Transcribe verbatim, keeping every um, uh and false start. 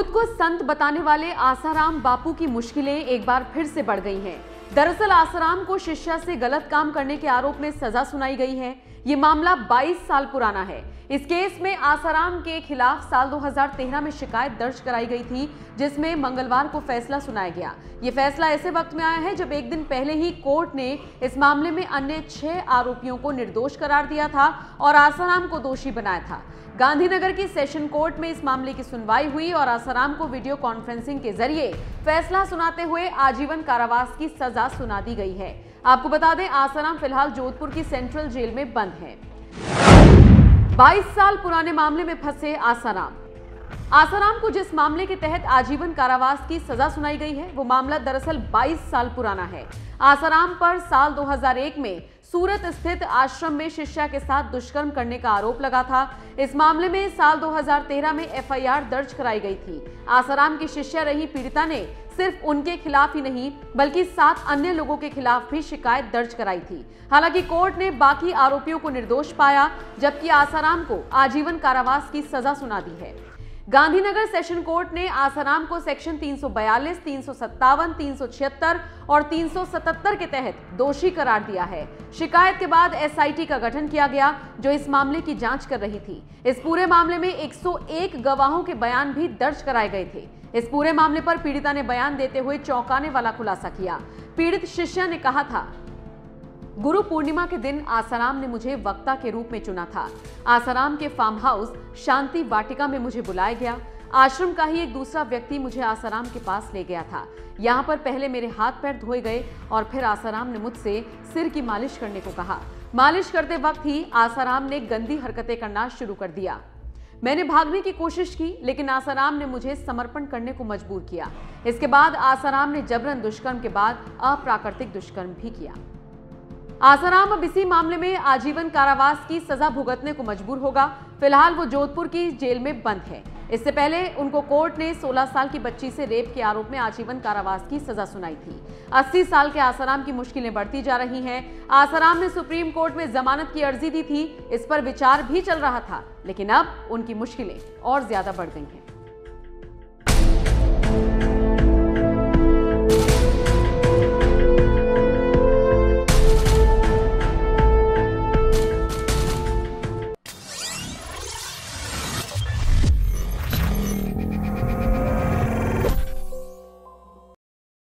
खुद को संत बताने वाले आसाराम बापू की मुश्किलें एक बार फिर से बढ़ गई हैं। दरअसल आसाराम को शिष्या से गलत काम करने के आरोप में सजा सुनाई गई है। ये मामला बाईस साल पुराना है। इस केस में आसाराम के खिलाफ साल दो हज़ार तेरह में शिकायत दर्ज कराई गई थी, जिसमें मंगलवार को फैसला सुनाया गया। ये फैसला ऐसे वक्त में आया है जब एक दिन पहले ही कोर्ट ने इस मामले में अन्य छह आरोपियों को निर्दोष करार दिया था और आसाराम को दोषी बनाया था। गांधीनगर की सेशन कोर्ट में इस मामले की सुनवाई हुई और आसाराम को वीडियो कॉन्फ्रेंसिंग के जरिए फैसला सुनाते हुए आजीवन कारावास की सजा सुना दी गई है। आपको बता दें, आसाराम फिलहाल जोधपुर की सेंट्रल जेल में बंद है। बाईस साल पुराने मामले में फंसे आसाराम। आसाराम को जिस मामले के तहत आजीवन कारावास की सजा सुनाई गई है, वो मामला दरअसल बाईस साल पुराना है। आसाराम पर साल दो हज़ार एक में सूरत स्थित आश्रम में शिष्या के साथ दुष्कर्म करने का आरोप लगा था। इस मामले में साल दो हज़ार तेरह में एफ आई आर दर्ज कराई गई थी। आसाराम की शिष्या रही पीड़िता ने सिर्फ उनके खिलाफ ही नहीं बल्कि सात अन्य लोगों के खिलाफ भी शिकायत दर्ज कराई थी। हालांकि कोर्ट ने बाकी आरोपियों को निर्दोष पाया, जबकि आसाराम को आजीवन कारावास की सजा सुना दी है। गांधीनगर सेशन कोर्ट ने आसाराम को सेक्शन तीन सौ बयालीस, तीन सौ सत्तावन, तीन सौ छिहत्तर और तीन सौ सतहत्तर के तहत दोषी करार दिया है। शिकायत के बाद एस आई टी का गठन किया गया, जो इस मामले की जांच कर रही थी। इस पूरे मामले में एक सौ एक गवाहों के बयान भी दर्ज कराए गए थे। इस पूरे मामले पर पीड़िता ने बयान देते हुए चौंकाने वाला खुलासा किया। पीड़ित शिष्या ने कहा था, गुरु पूर्णिमा के दिन आसाराम ने मुझे वक्ता के रूप में चुना था। आसाराम के फार्म हाउस शांति वाटिका में मुझे बुलाया गया। आश्रम का ही एक दूसरा व्यक्ति मुझे आसाराम के पास ले गया था। यहाँ पर पहले मेरे हाथ पैर धोए गए और फिर आसाराम ने मुझसे सिर की मालिश करने को कहा। मालिश करते वक्त ही आसाराम ने गंदी हरकतें करना शुरू कर दिया। मैंने भागने की कोशिश की, लेकिन आसाराम ने मुझे समर्पण करने को मजबूर किया। इसके बाद आसाराम ने जबरन दुष्कर्म के बाद अप्राकृतिक दुष्कर्म भी किया। आसाराम अब इसी मामले में आजीवन कारावास की सजा भुगतने को मजबूर होगा। फिलहाल वो जोधपुर की जेल में बंद है। इससे पहले उनको कोर्ट ने सोलह साल की बच्ची से रेप के आरोप में आजीवन कारावास की सजा सुनाई थी। अस्सी साल के आसाराम की मुश्किलें बढ़ती जा रही हैं। आसाराम ने सुप्रीम कोर्ट में जमानत की अर्जी दी थी। इस पर विचार भी चल रहा था, लेकिन अब उनकी मुश्किलें और ज्यादा बढ़ गई हैं।